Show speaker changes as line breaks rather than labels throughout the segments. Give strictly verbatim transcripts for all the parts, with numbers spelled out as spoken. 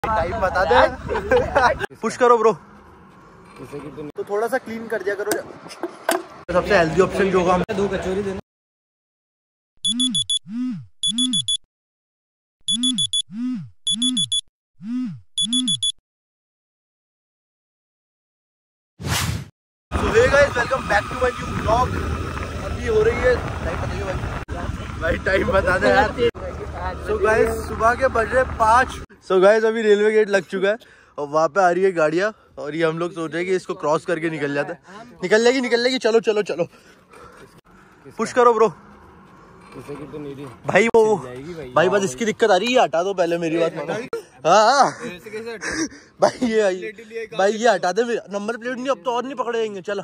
Time बता दे। Push करो bro. तो थोड़ा सा क्लीन कर दिया करो। सबसे हेल्दी ऑप्शन जो होगा, हमें दो कचौरी देना। So hey guys, welcome back to my new vlog। अभी हो रही है टाइम बताइए भाई। भाई टाइम बता दे यार। So guys, सुबह के बज रहे पाँच। So guys, अभी रेलवे गेट लग चुका है और वहाँ पे आ रही है गाड़ियाँ और ये हम लोग सोच रहे हैं कि इसको क्रॉस करके निकल जाते हैं। निकल लेगी निकल लेगी चलो चलो चलो। पुश करो ब्रो। भाई वो भाई बस इसकी दिक्कत आ रही है, हटा दो पहले मेरी बात मानो। हाँ भाई ये भाई ये हटा दे, नंबर प्लेट नहीं अब तो और नहीं पकड़े जाएंगे। चला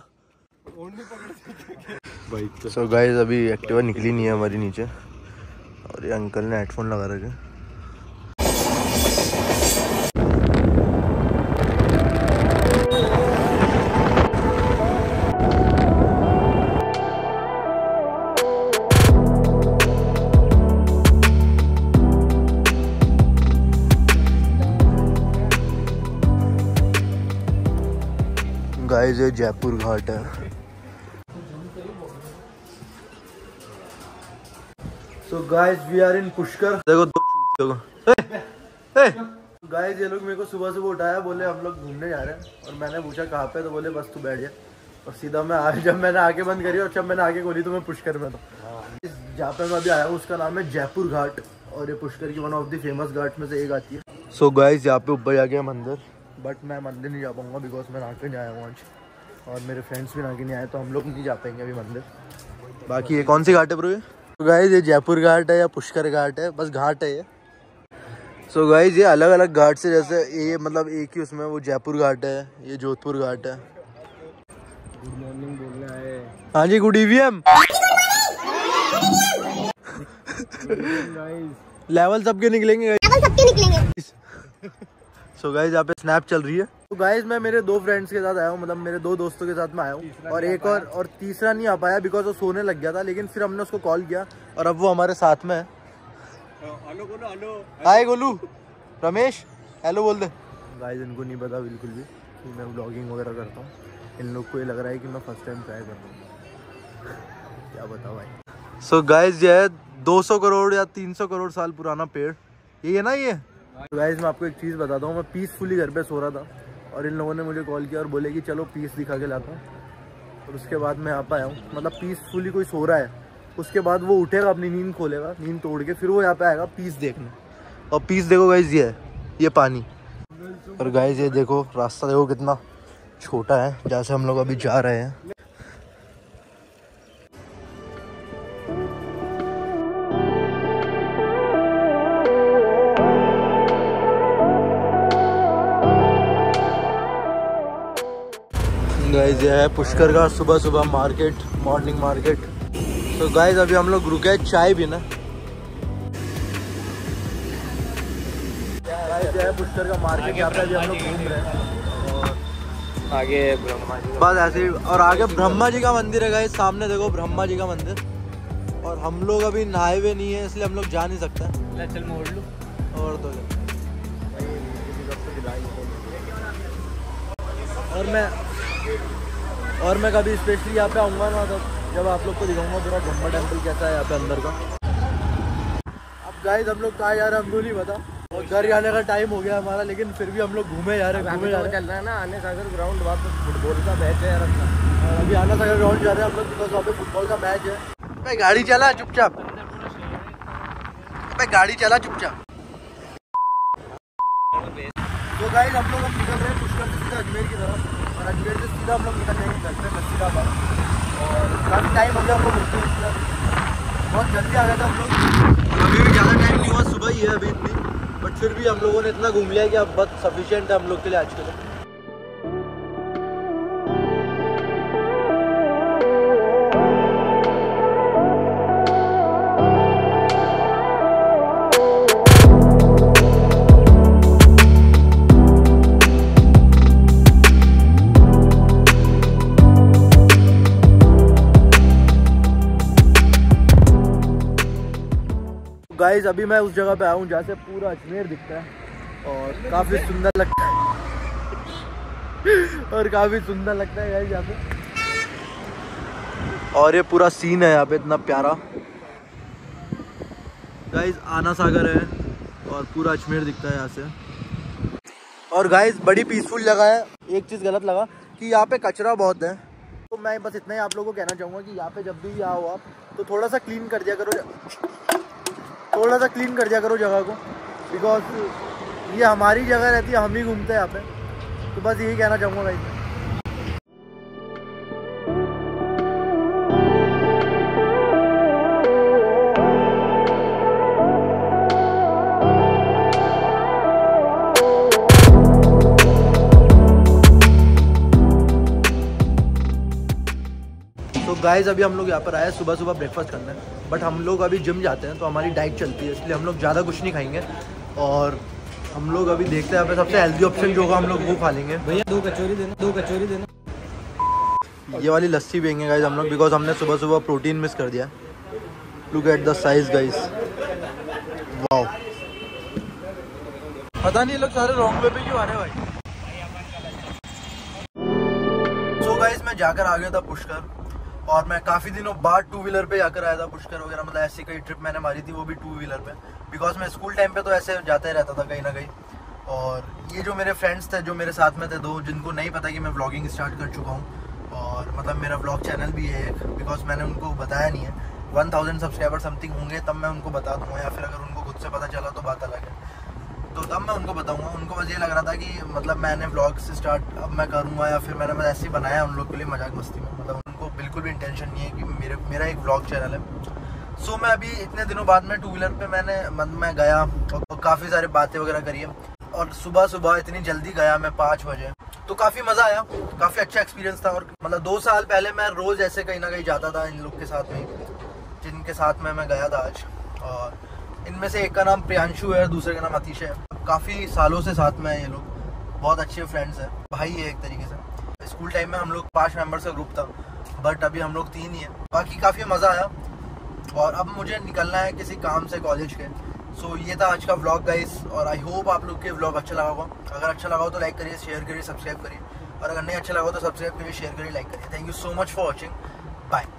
सो गाइस, अभी एक्टिवा निकली नहीं है हमारी नीचे और ये अंकल ने हेडफोन लगा रखे। गाइस ये जयपुर घाट है। So guys we are in Pushkar. देखो दो गाइस ये लोग मेरे को सुबह सुबह उठाया, बोले हम लोग घूमने जा रहे हैं और मैंने पूछा कहाँ पे, तो बोले बस तू बैठ जा। और सीधा मैं आ, जब मैंने आगे बंद करी और जब मैंने आगे खोली तो मैं पुष्कर में था। जहाँ पे मैं अभी आया हूँ उसका नाम है जयपुर घाट और ये पुष्कर की one of the famous ghat में से एक आती है। सो गाइस यहाँ पे ऊपर जाके मंदिर, बट मैं मंदिर नहीं जा पाऊंगा बिकॉज मैं नहा के नहीं आया हूँ आज और मेरे फ्रेंड्स भी नहा के नहीं आए, तो हम लोग नहीं जा पाएंगे अभी मंदिर। बाकी ये कौन सी घाट है ब्रो? ये तो गाइस ये जयपुर घाट है या पुष्कर घाट है, बस घाट है ये। सो so गाइस ये अलग अलग घाट से, जैसे ये मतलब एक ही उसमें वो जयपुर घाट है, ये जोधपुर घाट है। गुड मॉर्निंग बोलना है। हाँ जी गुड इवनिंग। लेवल सबके निकलेंगे, लेवल सबके निकलेंगे। सो गाइस यहाँ पे स्नैप चल रही है। तो गाइस मैं मेरे दो फ्रेंड्स के साथ आया हूँ, मतलब मेरे दो दोस्तों के साथ में आया हूँ और एक और और तीसरा नहीं आ पाया बिकॉज वो सोने लग गया था, लेकिन फिर हमने उसको कॉल किया और अब वो हमारे साथ में है। हेलो बोलो, hello hi Golu, Ramesh hello बोल दे। गाइस इनको नहीं पता बिल्कुल भी कि मैं व्लॉगिंग वगैरह करता हूँ, इन लोग को ये लग रहा है कि मैं फर्स्ट टाइम ट्राई कर रहा हूँ। क्या बताओ भाई। सो गाइस ये है दो सौ करोड़ या तीन सौ करोड़ साल पुराना पेड़, ये है ना ये। तो गाइस मैं आपको एक चीज़ बताता हूँ, मैं पीसफुली घर पे सो रहा था और इन लोगों ने मुझे कॉल किया और बोले कि चलो पीस दिखा के लाता हूँ, और उसके बाद मैं यहाँ पे आया हूँ। मतलब पीसफुली कोई सो रहा है, उसके बाद वो उठेगा, अपनी नींद खोलेगा, नींद तोड़ के फिर वो यहाँ पे आएगा पीस देखने। और पीस देखो गाइस ये है, ये पानी। और गाइस ये देखो रास्ता देखो कितना छोटा है जहाँ से हम लोग अभी जा रहे हैं। गाइस ये है पुष्कर का सुबह सुबह मार्केट, मॉर्निंग मार्केट। तो गाइस अभी हम लोग रुके चाय पीना। गाइस ये है पुष्कर का मार्केट, यहाँ पे अभी हम लोग घूम रहे हैं और आगे ब्रह्मा जी, बस ऐसे ही। और आगे ब्रह्मा जी का मंदिर है गाइस, सामने देखो ब्रह्मा जी का मंदिर। और हम लोग अभी नहाए हुए नहीं है इसलिए हम लोग जा नहीं सकते। चल मोड़ लो और तो और मैं और मैं कभी स्पेशली यहाँ पे आऊँगा ना तो जब आप लोग को दिखाऊंगा पूरा ब्रह्मा टेम्पल कैसा है यहाँ पे अंदर का। अब गाइस हम लोग कहाँ जा रहे हैं हमको नहीं पता और घर जाने का टाइम हो गया हमारा, लेकिन फिर भी हम लोग घूमे जा रहे हैं घूमे जा रहे हैं। चल रहा है ना आना सागर ग्राउंड, वहाँ पे फुटबॉल का मैच है यार अपना। अभी आना सागर ग्राउंड जा रहे हैं हम लोग बिकॉज वहाँ पे फुटबॉल का मैच है। भाई गाड़ी चला चुपचाप, भाई गाड़ी चला चुपचाप। तो गाइस हम लोग अब निकल रहे हैं पुष्कर से सीधा अजमेर की तरफ और अजमेर से सीधा हम लोग निकल जाएंगे घर पे नसीराबाद। और काफ़ी टाइम हो गया हम लोग, बहुत जल्दी आ गया था हम लोग। अभी भी ज़्यादा टाइम नहीं हुआ, सुबह ही है अभी इतनी, बट फिर भी हम लोगों ने इतना घूम लिया कि अब बहुत सफिशिएंट है हम लोग के लिए आज के लिए। गाइस अभी मैं उस जगह पे आया हूँ जहाँ से पूरा अजमेर दिखता है और काफ़ी सुंदर लगता है और काफ़ी सुंदर लगता है गाइस यहाँ पे। और ये पूरा सीन है यहाँ पे इतना प्यारा गाइस। आना सागर है और पूरा अजमेर दिखता है यहाँ से। और गाइस बड़ी पीसफुल जगह है। एक चीज़ गलत लगा कि यहाँ पे कचरा बहुत है, तो मैं बस इतना ही आप लोगों को कहना चाहूँगा कि यहाँ पे जब भी आओ आप तो थोड़ा सा क्लीन कर दिया करो, थोड़ा सा क्लीन कर दिया करो जगह को, बिकॉज ये हमारी जगह रहती है, हम ही घूमते हैं यहाँ पे। तो बस यही कहना चाहूँगा भाई। तो गाइस अभी हम लोग यहाँ पर आए सुबह सुबह ब्रेकफास्ट करने, बट हम लोग अभी जिम जाते हैं तो हमारी डाइट चलती है, इसलिए हम लोग ज़्यादा कुछ नहीं खाएंगे। और हम लोग अभी देखते हैं यहाँ पे सबसे हेल्दी ऑप्शन जो होगा हम लोग वो खा लेंगे। भैया दो कचौरी देना, दो कचौरी देना। ये वाली लस्सी पियेंगे गाइस हम लोग, बिकॉज हमने सुबह सुबह प्रोटीन मिस कर दिया। Look at the size guys, wow. पता नहीं ये लोग सारे रॉन्ग वे पे क्यों आ रहे हैं भाई। सो गाइस मैं जाकर आ गया था पुष्कर, और मैं काफ़ी दिनों बाद टू व्हीलर पे जाकर आया था पुष्कर वगैरह। मतलब ऐसी कई ट्रिप मैंने मारी थी, वो भी टू व्हीलर पे, बिकॉज मैं स्कूल टाइम पे तो ऐसे जाता ही रहता था कहीं ना कहीं। और ये जो मेरे फ्रेंड्स थे जो मेरे साथ में थे दो, जिनको नहीं पता कि मैं व्लॉगिंग स्टार्ट कर चुका हूँ, और मतलब मेरा व्लॉग चैनल भी है एक, बिकॉज मैंने उनको बताया नहीं है। वन थाउजेंड सब्सक्राइबर समथिंग होंगे तब मैं उनको बता दूँगा, या फिर अगर उनको खुद से पता चला तो बात अलग है, तो तब मैं उनको बताऊँगा। उनको बस ये लग रहा था कि मतलब मैंने व्लॉग से स्टार्ट अब मैं करूँगा, या फिर मैंने बस ऐसे ही बनाया उन लोग के लिए मजाक मस्ती में। मतलब उनको बिल्कुल भी इंटेंशन नहीं है कि मेरे मेरा एक व्लॉग चैनल है। सो so, मैं अभी इतने दिनों बाद में टू व्हीलर पे मैंने मतलब मैं गया और काफ़ी सारी बातें वगैरह करी है। और सुबह सुबह इतनी जल्दी गया मैं पाँच बजे, तो काफ़ी मज़ा आया, काफ़ी अच्छा एक्सपीरियंस था। और मतलब दो साल पहले मैं रोज़ ऐसे कहीं ना कहीं जाता था इन लोग के साथ में, जिनके साथ में मैं गया था आज। और इनमें से एक का नाम प्रियांशु है, दूसरे का नाम अतीश है। काफ़ी सालों से साथ में है ये लोग, बहुत अच्छे फ्रेंड्स हैं, भाई है एक तरीके से। स्कूल टाइम में हम लोग पाँच मेंबर्स का ग्रुप था, बट अभी हम लोग तीन ही हैं। बाकी काफ़ी मज़ा आया, और अब मुझे निकलना है किसी काम से कॉलेज के। सो so, ये था आज का व्लॉग गाइस, और आई होप आप लोग के व्लॉग अच्छा लगा होगा। अगर अच्छा लगा हो तो लाइक करिए, शेयर करिए, सब्सक्राइब करिए, और अगर नहीं अच्छा लगा हो तो सब्सक्राइब करिए, शेयर करिए, लाइक करिए। Thank you so much for watching, bye.